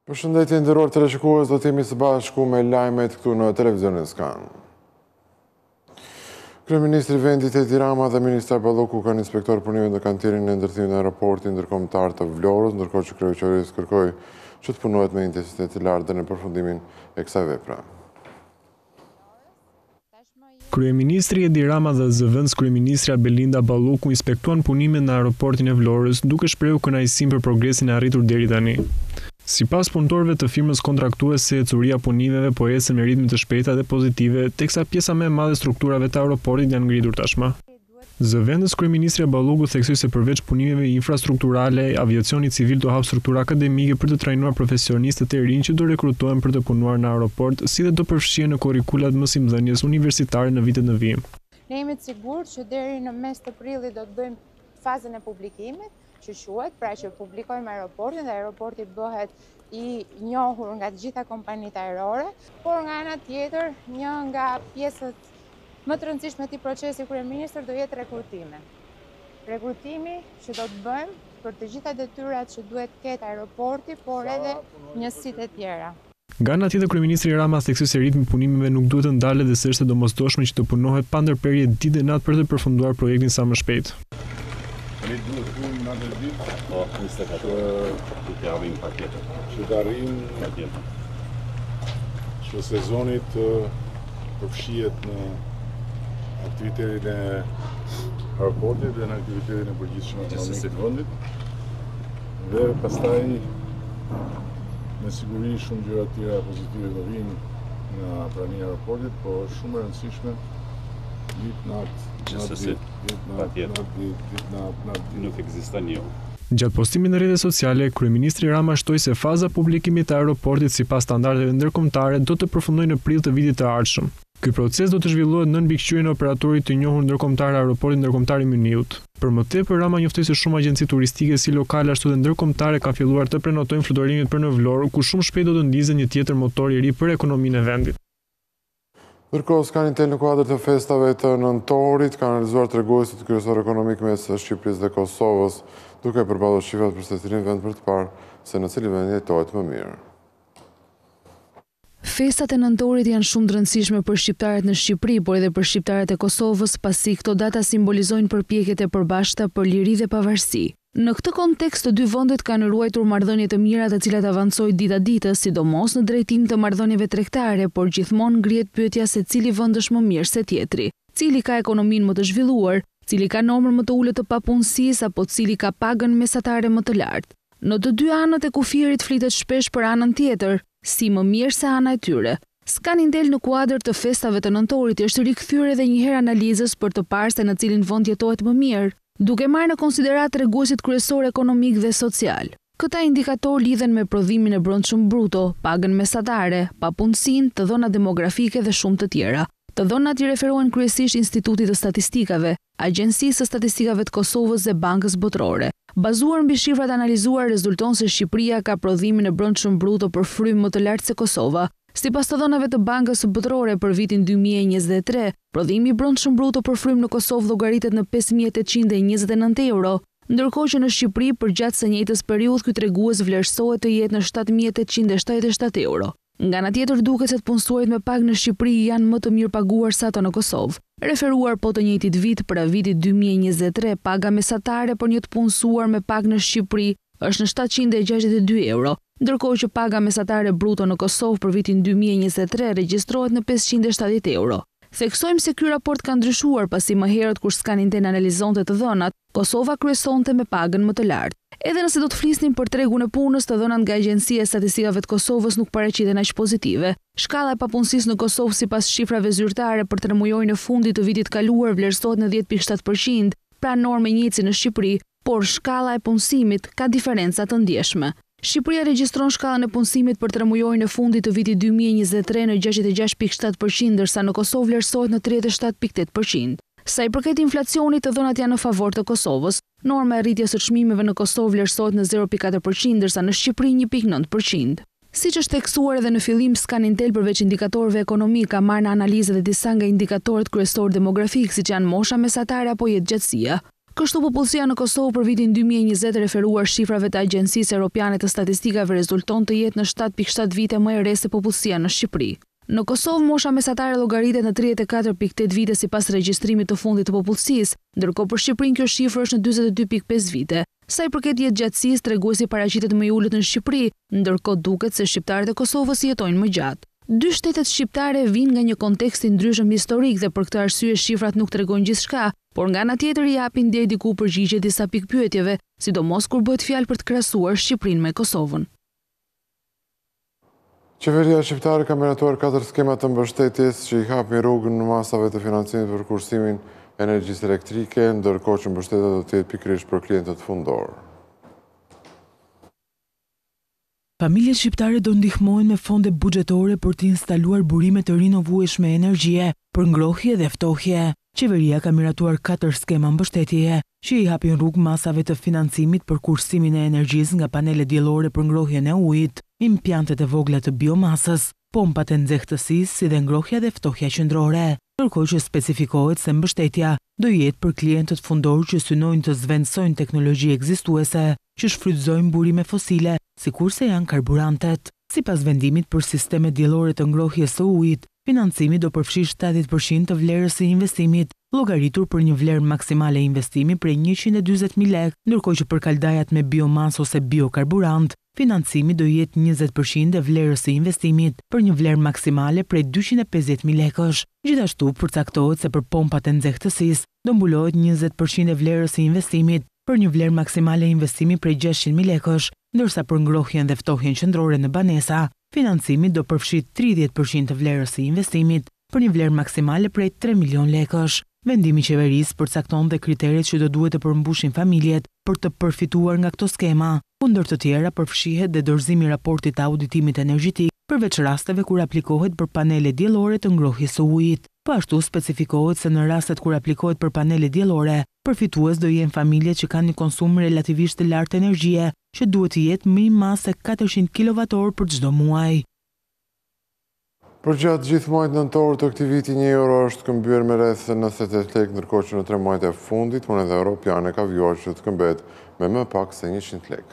Përshëndetje nderuar teleshikues, do të jemi së bashku me lajmet këtu në televizionin Skan. Kryeministri i vendit Edi Rama dhe ministra Balloku kanë inspektor punimet në kantirin e ndërtimit në aeroportin ndërkombëtar të Vlorës, ndërkohë që kryeqeverisë kërkoi që të punohet me intensitet të lartë në përfundimin e kësaj vepre. Kryeministri Edi Rama dhe zëvendës kryeministra Belinda Balloku inspektuan punimet në aeroportin e Vlorës, duke shprehur kënaqësinë për progresin e arritur deri tani. Sipas punëtorëve të firmës kontraktuese, ecuria punimeve po ecën me ritme të shpejta dhe pozitive, teksa pjesa më e madhe e strukturave të aeroportit janë ngritur tashmë. Zëvendës kryeministra Balloku theksoi se përveç punimeve infrastrukturale, aviacioni civil do hap struktura akademike për të trajnuar profesionistët e rinj që do rekrutohen për të punuar në aeroport, si dhe do përfshihen në kurrikulat mësimdhënies universitare në vitet në vijim. Ne jemi të sigurt që deri në mes të prillit do të bëjmë fazën e publikimit, që quhet, pra që publikojmë aeroportin dhe aeroporti bëhet i njohur nga të gjitha kompanitë ajrore, por nga ana tjetër, një nga pjesët më të rëndësishme të procesi kryeministër do jetë rekrutimi. Rekrutimi që do të bëjmë për të gjitha detyrat që duhet të ketë aeroporti, por edhe njësitë e tjera. Nga ana tjetër, kryeministri Rama theksoi se ritmi i punimeve nuk duhet të ndalet dhe se është e domosdoshme që të punohet pa ndërprerje ditë dhe natë për të përfunduar projektin sa më shpejt. Ne duhet të punë natë dhe ditë, që të arrijm paketën. Që të arrijm paketën. Që sezoni të përfshihet në aktivitetin e aeroportit dhe në aktivitetin e përgjithshëm ekonomik të vendit. Dhe pastaj me siguri shumë gjëra të tjera pozitive do vinë nga prania e aeroportit, por është shumë e rëndësishme nuk ekziston jo. Gjatë postimit në rrjetet sociale, kryeministri Rama shtoi se faza publikimit të aeroportit sipas standardeve ndërkombëtare do të përfundojë në prill të vitit të ardhshëm. Ky proces do të zhvillohet nën mbikëqyrjen e operatorit të njohur ndërkombëtar të aeroportit ndërkombëtar i Myniut. Për më tepër, Rama njoftoi se shumë agjenci turistike si lokale ashtu dhe ndërkombëtare kanë filluar të prenotojnë fluturimit për në Vlorë, ku shumë shpejt do të ndizet një tjetër motor i ri për ekonominë e vendit. Ndërkohë, Scanintel në kuadër të festave të nëntorit kanë realizuar treguesit kryesor ekonomik mes Shqipërisë dhe Kosovës, duke përballur shifrat për se cilin vend për të parë se në cili vend jetohet më mirë. Festat e nëntorit janë shumë të rëndësishme për shqiptarët në Shqipëri, por edhe për shqiptarët e Kosovës, pasi këto data simbolizojnë përpjekjet e përbashkëta për liri dhe pavarësi. Në këtë kontekst, të dy vendet kanë ruajtur marrëdhënie të mira, të cilat avancojnë ditë ditës, sidomos në drejtim të marrëdhënieve tregtare, por gjithmonë ngrihet pyetja se cili vend është më mirë se tjetri, cili ka ekonominë më të zhvilluar, cili ka numër më të ulët të papunësisë apo cili ka pagën mesatare më të lartë. Në të dy anët e kufirit flitet shpesh për anën tjetër, si më mirë se ana e tyre. Scanintel në kuadër të festave të nëntorit është rikthyer edhe një herë analizës për të parë se në cilin vend jetohet më mirë, duke marrë në konsiderat treguesit kryesor ekonomik dhe social. Këta indikator lidhen me prodhimin e brendshëm bruto, pagën mesatare, papunësinë, të dhënat demografike dhe shumë të tjera. Të dhënat i referohen kryesisht Institutit të Statistikave, Agjencisë së Statistikave të Kosovës dhe Bankës Botërore. Bazuar mbi shifrat analizuar, rezulton se Shqipëria ka prodhimin e brendshëm bruto për frymë më të lartë se Kosova. Sipas të dhënave të Bankës së Botërore për vitin 2023, prodhimi i brendshëm bruto për frymë në Kosovë llogaritet në 5.829 euro, ndërkohë që në Shqipëri përgjatë së njëjtës periudhë ky tregues vlerësohet të jetë në 7.877 euro. Nga ana tjetër duket se të punësuarit me pagë në Shqipëri janë më të mirë paguar se ato në Kosovë. Referuar po të njëjtit vit pra vitit 2023, paga mesatare për një të punësuar me pagë në Shqipëri është në 762 euro, ndërkohë që paga mesatare bruto në Kosovë për vitin 2023 regjistrohet në 570 euro. Theksojmë se ky raport ka ndryshuar pasi më herët kur Scanintel analizonte të dhënat, Kosova kryesonte me pagën më të lartë. Edhe nëse do të flisnim për tregun e punës, të dhënat nga Agjencia e Statistikave të Kosovës nuk paraqiten aq pozitive. Shkalla e papunësisë në Kosovë sipas shifrave zyrtare për tremujorin e fundit të vitit kaluar vlerësohet në 10.7%, pra normë e njëjtë si në Shqipëri, por shkalla e punësimit ka diferenca të ndjeshme. Shqipëria regjistron shkallën e punësimit për tremujorin e fundit të vitit 2023 në 66.7%, ndërsa në Kosovë vlerësohet në 37.8%. Sa i përket inflacionit, të dhënat janë në favor të Kosovës. Norma e rritjes së çmimeve në Kosovë vlerësohet në 0.4%, ndërsa në Shqipëri 1.9%. Siç është theksuar edhe në fillim, Scanintel përveç indikatorëve ekonomik ka marrë në analizë dhe disa nga indikatorët kryesor demografik, siç janë mosha mesatare apo jetëgjatësia. Kështu popullsia në Kosovë për vitin 2020 referuar shifrave të Agjencisë Europiane të Statistikave rezulton të jetë në 7.7 vite më e re se popullsia në Shqipëri. Në Kosovë, mosha mesatare llogaritet në 34.8 vite sipas regjistrimit të fundit të popullsisë, ndërkohë për Shqipërinë kjo shifër është në 42.5 vite. Sa i përket jetëgjatësisë, treguesi paraqitet më i ulët në Shqipëri, ndërkohë duket se shqiptarët e Kosovës jetojnë më gjatë. Dy shtetet shqiptare vijnë nga një kontekst i ndryshëm historik dhe për këtë arsye shifrat nuk tregojnë gjithçka, por nga ana tjetër i japin deri diku përgjigje disa pikpyetjeve, sidomos kur bëhet fjalë për të krahasuar Shqipërinë me Kosovën. Qeveria shqiptare ka miratuar 4 skema të mbështetjes që i hapin rrugën në masave të financimit për kursimin e energjisë elektrike, ndërkohë që mbështetja do të jetë pikërisht për klientët fundor. Familjet shqiptare do ndihmohen me fonde buxhetore për të instaluar burime të rinovueshme energjie për ngrohje dhe ftohje. Qeveria ka miratuar 4 skema mbështetjeje që i hapin rrugë masave të financimit për kursimin e energjisë nga panelet diellore për ngrohjen e ujit, impjantet e vogla të biomasës, pompat e nxehtësisë si dhe ngrohja dhe ftohja qendrore. Ndërkohë që specifikohet se mbështetja do jetë për klientët fundor që synojnë të zvendësojnë teknologji ekzistuese që shfrytëzojnë burime fosile, sikurse janë karburantet. Sipas vendimit për sistemet diellore të ngrohjes së ujit, financimi do përfshijë 70% të vlerës së investimit, llogaritur për një vlerë maksimale e investimi prej 140.000 lekë, ndërkohë që për kaldajat me biomasë ose biokarburant, financimi do jetë 20% e vlerës së investimit për një vlerë maksimale prej 250.000 lekësh. Gjithashtu përcaktohet se për pompat e nxehtësisë do mbulohet 20% e vlerës së investimit për një vlerë maksimale e investimi prej 600.000 lekësh, ndërsa për ngrohjen dhe ftohjen qendrore në banesa, financimi do përfshijë 30% të vlerës së investimit për një vlerë maksimale prej 3 milion lekësh. Vendimi i qeverisë përcakton dhe kriteret që do duhet të përmbushin familjet për të përfituar nga këto skema. Kundër të tjera përfshihet dhe dorëzimi i raportit të auditimit energjetik, përveç rasteve kur aplikohet për panele diellore të ngrohjes së ujit. Po ashtu specifikohet se në rastet kur aplikohet për panele diellore, përfitues do jenë familjet që kanë një konsum relativisht të lartë energjie, që duhet të jetë më i madh se 400 kWh për çdo muaj. Për gjatë gjithë muajt nëntor të këtij viti, €1 është këmbyer me rreth 98 lekë, ndërkohë që në 3 muajt e fundit moneda europiane ka vjuar që të këmbet me më pak se 100 lekë.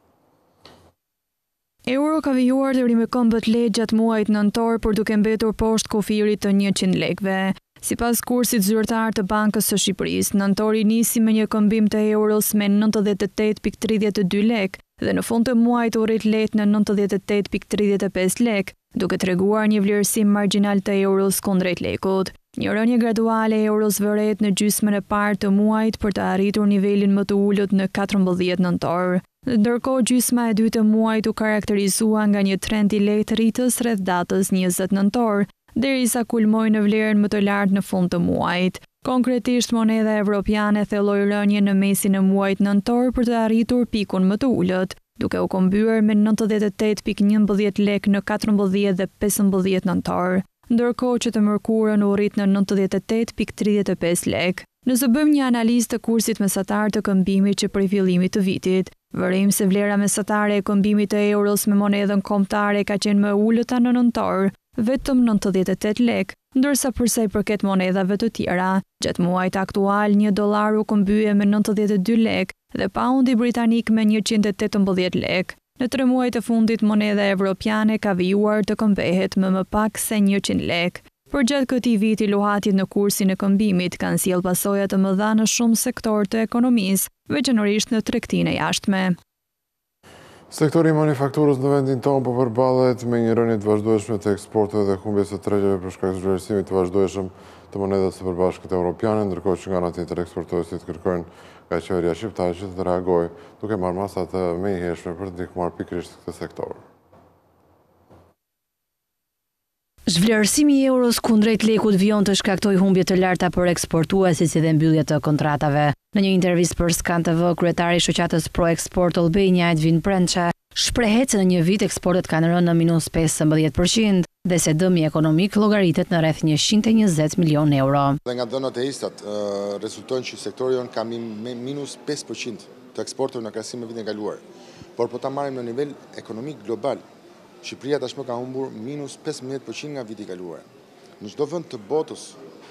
Euro ka vijuar deri me këmbët lehtë gjatë muajit nëntor, por duke mbetur poshtë kufirit të 100 lekëve. Sipas kursit zyrtar të Bankës së Shqipërisë, nëntori nisi me një këmbim të euros me 98.32 lekë dhe në fund të muajit u rrit lehtë në 98.35 lekë, duke treguar një vlerësim margjinal të euros kundrejt lekut. Një rënje graduale e euros vëret në gjysmën e parë të muajit për të arritur nivelin më të ulët në 14 nëntor. Ndërkohë gjysma e dytë e muajit u karakterizua nga një trend i lehtë rritës rreth datës 20 nëntor, derisa kulmoi në vlerën më të lartë në fund të muajit. Konkretisht, moneda evropiane thelloi rënje në mesin e muajit nëntor për të arritur pikun më të ulët, duke u kombyer me 98.11 lekë në 14 dhe 15 nëntor, ndërkohë që të mërkurën u rrit në 98.35 lekë. Nëse bëjmë një analizë të kursit mesatar të këmbimit që prej fillimit të vitit, vërim se vlera mesatare e këmbimit të euros me monedën kombëtare ka qenë më ulëta në nëntor, vetëm 98 lekë, ndërsa përsa i përket monedhave të tjera, gjatë muajit aktual $1 u këmbye me 92 lekë dhe paundi britanik me 118 lekë. Në 3 muajt e fundit monedha evropiane ka vijuar të këmbehet më pak se 100 lekë. Për gjatë këtij viti luhatjet në kursin e këmbimit kanë sjellë pasoja të mëdha në shumë sektorë të ekonomisë, veçanërisht në tregtinë e jashtme. Sektori i manufakturës në vendin tonë po përballet me një rënje të vazhdueshme të eksporteve dhe humbjes së tregeve për shkak të vlerësimit të vazhdueshëm të monedës së përbashkët europiane, ndërkohë që nga ana tjetër eksportuesit kërkojnë nga qeveria shqiptare që të reagojë duke marrë masa të menjëhershme për të ndihmuar pikërisht këtë sektor. Zhvlerësimi i euros kundrejt lekut vijon të shkaktoj humbje të larta për eksportuesit si dhe mbyllje të kontratave. Në një intervistë për Skan TV, kryetari i shoqatës Pro Export Albania Edvin Prença shprehet se në një vit eksportet kanë rënë në minus 15% dhe se dëmi ekonomik llogaritet në rreth 120 milion euro. Dhe nga dhënat e istat rezultojnë që sektori jonë ka minus 5% të eksporteve në krahasim me vitin e kaluar. Por po ta marrim në nivel ekonomik global, Shqipëria tashmë ka humbur minus 15% nga viti i kaluar. Në çdo vend të botës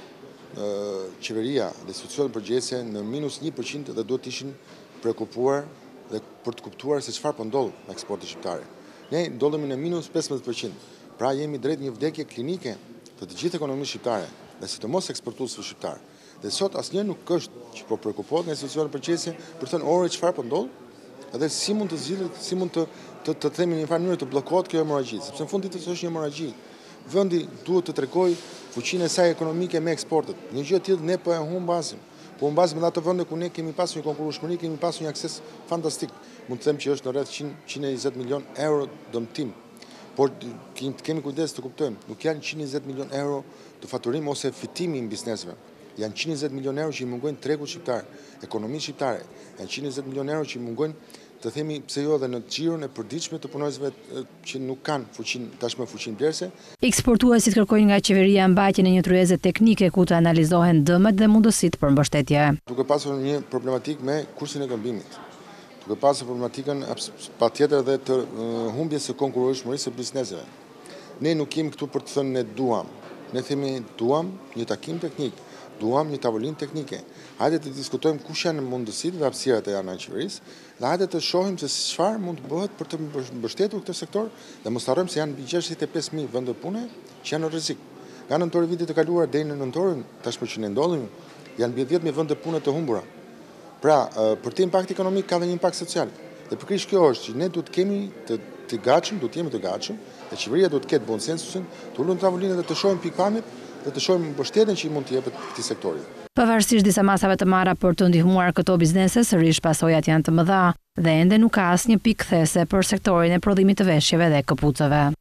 qeveria dhe institucionet përgjithëse në -1% dhe duhet të ishin prekupuar dhe për të kuptuar se çfarë po ndodh me eksportin shqiptar. Ne ndodhemi në -15%. Pra jemi drejt një vdekje klinike të gjithë ekonomisë shqiptare, dhe sidomos eksportuesve shqiptar. Dhe sot asnjë nuk është që po prekupohet nga institucionet përgjithëse për të thënë orë çfarë po ndodh, edhe si mund të zgjidhet, si mund të themi në një farë mënyrë të bllokohet kjo hemorragji, sepse në fund ditës është një hemorragji. Vendi duhet të tregojë fuqinë e saj ekonomike me eksportet. Një gjë e tillë ne po e humbasim. Po humbasim edhe ato vende ku ne kemi pasur një konkurrueshmëri, kemi pasur një akses fantastik. Mund të them që është në rreth 120 milion euro dëmtim. Por kemi kujdes të kuptojmë, nuk janë 120 milion euro të faturim ose fitimi i bizneseve. Janë 120 milion euro që i mungojnë tregut shqiptar, ekonomisë shqiptare. Janë 120 milion euro që i mungojnë, të themi pse jo edhe në xhiron e përditshme të punonjësve që nuk kanë tashmë fuqinë blerëse. Eksportuesit kërkojnë nga qeveria mbajtjen e një tryeze teknike ku të analizohen dëmet dhe mundësitë për mbështetje. Duke pasur një problematikë me kursin e këmbimit. Duke pasur problematikën patjetër edhe të humbjes së konkurrueshmërisë së bizneseve. Ne nuk kemi këtu për të thënë ne duam. Ne themi duam një takim teknik, duam një tavolinë teknike. Hajde të diskutojmë kush janë mundësitë dhe hapësirat e anës qeverisë, dhe hajde të shohim se çfarë mund të bëhet për të mbështetur këtë sektor, dhe mos harrojmë se janë mbi 65.000 vende pune që janë në rrezik. Nga nëntori vitit të kaluar deri në nëntorin tashmë që ne ndodhemi, janë mbi 10.000 vende pune të humbura. Pra, për të impakt ekonomik ka dhe një impakt social. Dhe pikërisht kjo është që ne duhet kemi të gatshëm, duhet jemi të gatshëm, dhe qeveria duhet të ketë konsensusin, të ulur në tavolinë dhe të shohim pikpamjet dhe të shohim mbështetjen që i mund të jepet këtij sektori. Pavarësisht disa masave të marra për të ndihmuar këto biznese, sërish pasojat janë të mëdha dhe ende nuk ka asnjë pikë kthese për sektorin e prodhimit të veshjeve dhe këpucëve.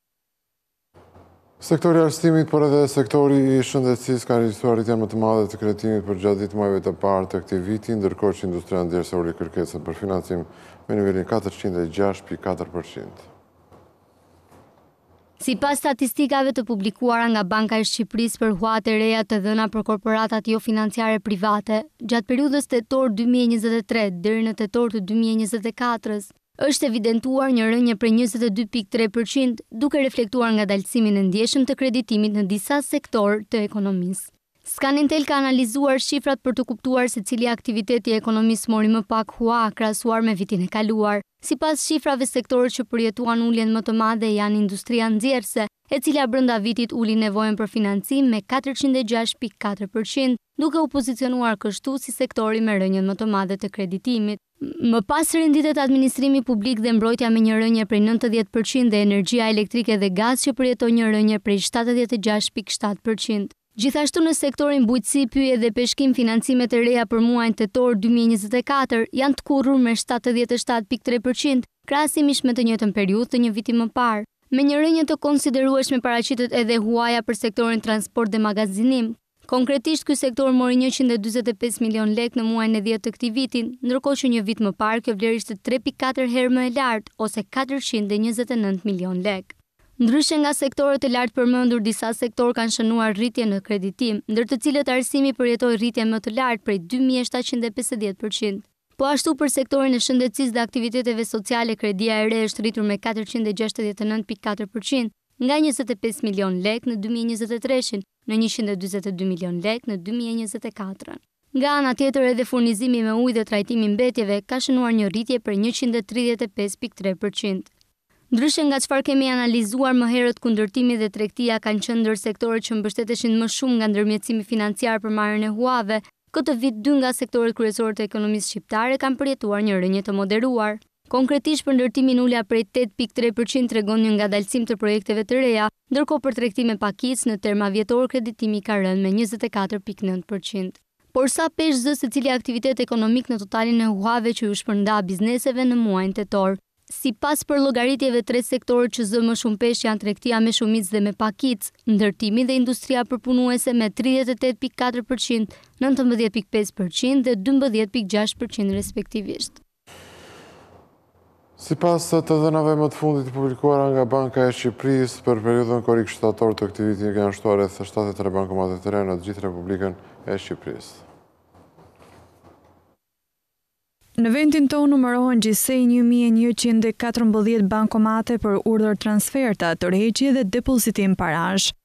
Sektori i arsimit, por edhe sektori i shëndetësisë ka regjistruar rritjen më të madhe të kreditimit për gjatë 10 muajve të parë të këtij viti, ndërkohë që industria ndjerëse uli kërkesën për financim me nivelin 406.4%. Sipas statistikave të publikuara nga Banka e Shqipërisë për huat e reja të dhëna për korporatat jo financiare private, gjatë periudhës tetor 2023 deri në tetor të 2024, është evidentuar një rënje prej 22.3%, duke reflektuar ngadalësimin e ndjeshëm të kreditimit në disa sektor të ekonomisë. Scanintel ka analizuar shifrat për të kuptuar se cili aktiviteti e ekonomisë mori më pak hua krahasuar me vitin e kaluar. Sipas shifrave, sektorët që përjetuan uljen më të madhe janë industria nxjerrëse, e cila brenda vitit uli nevojën për financim me 406.4%, duke u pozicionuar kështu si sektori me rënjen më të madhe të kreditimit. Më pas renditet administrimi publik dhe mbrojtja me një rënje prej 90% dhe energjia elektrike dhe gaz që përjeton një rënje prej 76.7%. Gjithashtu në sektorin bujqësi, pyje dhe peshkim, financimet e reja për muajin tetor 2024 janë të kurrur me 77.3%, krahasimisht me të njëjtën periudhë të një viti më parë. Me një rënje të konsiderueshme paraqitet edhe huaja për sektorin transport dhe magazinim. Konkretisht, ky sektor mori 145 milion lek në muajin e 10 të këtij viti, ndërkohë që një vit më parë kjo vlerë ishte 3.4 herë më e lartë, ose 429 milion lek. Ndryshe nga sektorët e lartë përmendur, disa sektor kanë shënuar rritje në kreditim, ndër të cilët arsimi përjetoi rritje më të lartë prej 2750%. Po ashtu për sektorin e shëndetësisë dhe aktiviteteve sociale, kredia e re është rritur me 469.4%, nga 25 milion lek në 2023 në 142 milion lek në 2024. Nga ana tjetër, edhe furnizimi me ujë dhe trajtimi mbetjeve ka shënuar një rritje për 135.3%. Ndryshe nga çfarë kemi analizuar më herët, kundërtimi dhe tregtia kanë qenë ndër sektorët që mbështeteshin më shumë nga ndërmjetësimi financiar për marrjen e huave. Këtë vit 2 nga sektorët kryesorë të ekonomisë shqiptare kanë përjetuar një rënje të moderuar. Konkretisht për ndërtimin ulja prej 8.3% tregon një ngadalësim të projekteve të reja, ndërkohë për tregtim me pakicë në terma vjetor kreditimi ka rënë me 24.9%. Por sa pesh zë secili aktivitet ekonomik në totalin e huave që u shpërnda bizneseve në muajin tetor. Sipas për llogaritjeve, 3 sektorët që zë më shumë peshë janë tregtia me shumicë dhe me pakicë, ndërtimi dhe industria përpunuese me 38.4%, 19.5% dhe 12.6% respektivisht. Sipas të dhënave më të fundit të publikuara nga Banka e Shqipërisë për periudhën korrik shtator të këtij viti janë shtuar rreth 73 bankomate të re në të gjithë Republikën e Shqipërisë. Në vendin tonë numërohen gjithsej 1114 bankomate për urdhër transferta, tërheqje dhe depozitim parash.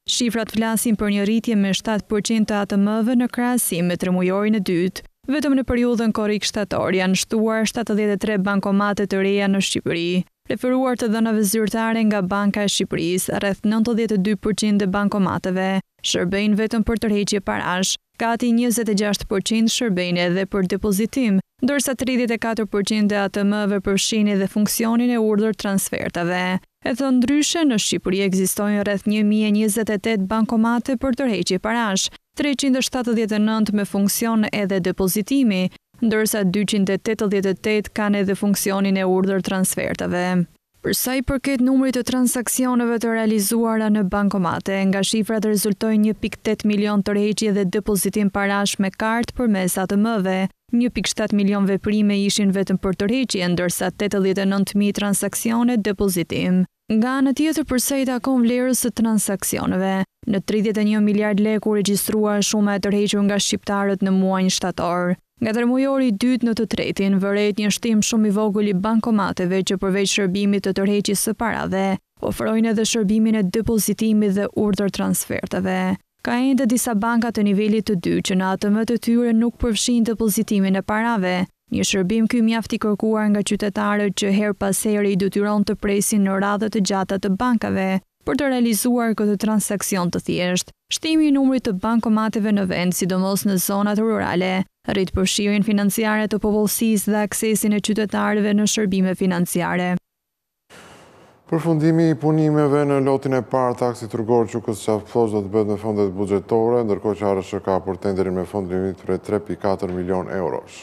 Shifrat flasin për një rritje me 7% të ATM-ve në krahasim me tremujorin e dytë. Vetëm në periudhën korrik shtator janë shtuar 73 bankomate të reja në Shqipëri. Referuar të dhënave zyrtare nga Banka e Shqipërisë, rreth 92% e bankomateve shërbejnë vetëm për tërheqje parash, gati 26% shërbejnë edhe për depozitim, ndërsa 34% e ATM-ve përfshin edhe funksionin e urdhër transfertave. E të ndryshe, në Shqipëri ekzistojnë rreth 1028 bankomate për tërheqje parash, 379 me funksion edhe depozitimi, ndërsa 288 kanë edhe funksionin e urdhër transfertave. Për sa i përket numrit të transaksioneve të realizuara në bankomate, nga shifrat rezultojnë 1.8 milion tërheqje dhe depozitim parash me kartë përmes ATM-ve, 1.7 milion veprime ishin vetëm për tërheqje, ndërsa 89.000 transaksione depozitim. Nga ana tjetër, përsa i takon vlerës së transaksioneve, në 31 miliard lekë u regjistrua shuma e tërhequr nga shqiptarët në muajin shtator. Nga tërmujori i dytë në të tretin, vëret një shtim shumë i vogël i bankomateve që përveç shërbimit të tërheqjes së parave, ofrojnë edhe shërbimin e depozitimit dhe urdhër transfertave. Ka ende disa banka të nivelit të dytë që në ATM të tyre nuk përfshin depozitimin e parave. Një shërbim ky mjaft i kërkuar nga qytetarët që her pas here i detyron të presin në radhë të gjata të bankave për të realizuar këtë transaksion të thjeshtë. Shtimi i numrit të bankomateve në vend, sidomos në zonat rurale, rrit përfshirjen financiare të popullsisë dhe aksesin e qytetarëve në shërbime financiare. Përfundimi i punimeve në lotin e parë të aksit rrugor Qukës-Qafploç do të bëhet me fondet buxhetore, ndërkohë që ARSH ka për tenderin me fond limit për 3.4 milion eurosh.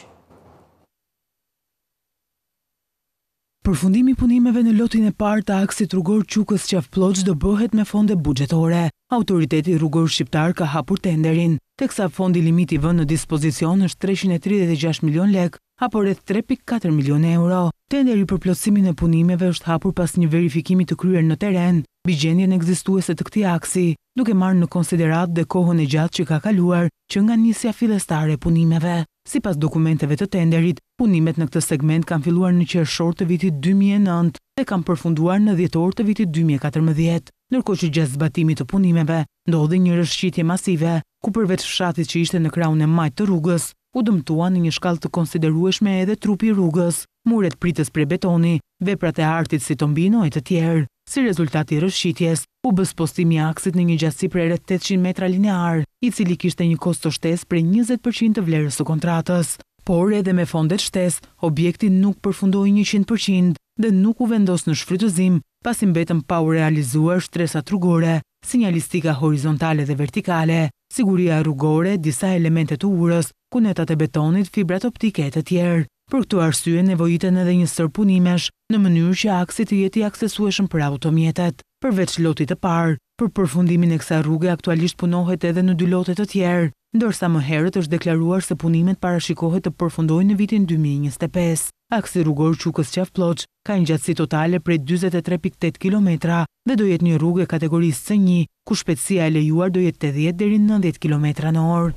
Përfundimi i punimeve në lotin e parë të aksit rrugor Qukës-Qafploç do bëhet me fonde buxhetore. Autoriteti rrugor shqiptar ka hapur tenderin, teksa fondi limiti vënë në dispozicion është 336 milion lek, apo rreth 3.4 milion euro. Tenderi për plotësimin e punimeve është hapur pas një verifikimi të kryer në teren, mbi gjendjen ekzistuese të këtij aksi, duke marrë në konsiderat dhe kohën e gjatë që ka kaluar që nga nisja fillestare e punimeve. Sipas dokumenteve të tenderit, punimet në këtë segment kanë filluar në qershor të vitit 2009 dhe kanë përfunduar në dhjetor të vitit 2014, ndërkohë që gjatë zbatimit të punimeve ndodhi një rrëshqitje masive, ku përveç fshatit që ishte në krahun e majtë të rrugës, u dëmtuan në një shkallë të konsiderueshme edhe trupi i rrugës, muret pritës prej betoni, veprat e artit si tombino e të tjerë. Si rezultat i rrëshqitjes, u bë spostimi i aksit në një gjatësi prej rreth 800 metra linear, i cili kishte një kosto shtesë prej 20% të vlerës së kontratës. Por edhe me fondet shtesë, objekti nuk përfundoi 100% dhe nuk u vendos në shfrytëzim, pasi mbetën pa u realizuar shtresat rrugore, sinjalistika horizontale dhe vertikale, siguria rrugore, disa elemente të urës, kunetat e betonit, fibrat optike e të tjerë. Për këtë arsye nevojiten edhe një sër punimesh në mënyrë që aksi të jetë i aksesueshëm për automjetet. Përveç lotit të parë, për përfundimin e kësaj rruge aktualisht punohet edhe në 2 lote të tjerë, ndërsa më herët është deklaruar se punimet parashikohet të përfundojnë në vitin 2025. Aksi rrugor Qukës-Qafploç ka një gjatësi totale prej 43.8 km dhe do jetë një rrugë kategorisë C1, ku shpejtësia e lejuar do jetë 80 deri në 90 km/h.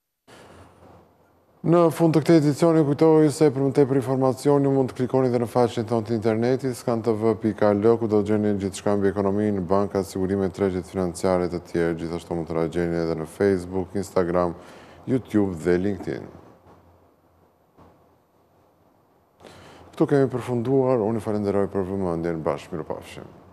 Në fund të këtij edicioni kujtoj se për më tepër informacioni mund të klikoni dhe në faqen tonë të internetit skantv.al, ku do gjeni gjithçka mbi ekonominë, bankat, sigurimet, tregjet financiare të tjerë. Gjithashtu mund të na gjeni edhe në Facebook, Instagram, YouTube dhe LinkedIn. Këtu kemi përfunduar, unë falenderoj për vëmendjen, bashkë, mirupafshim.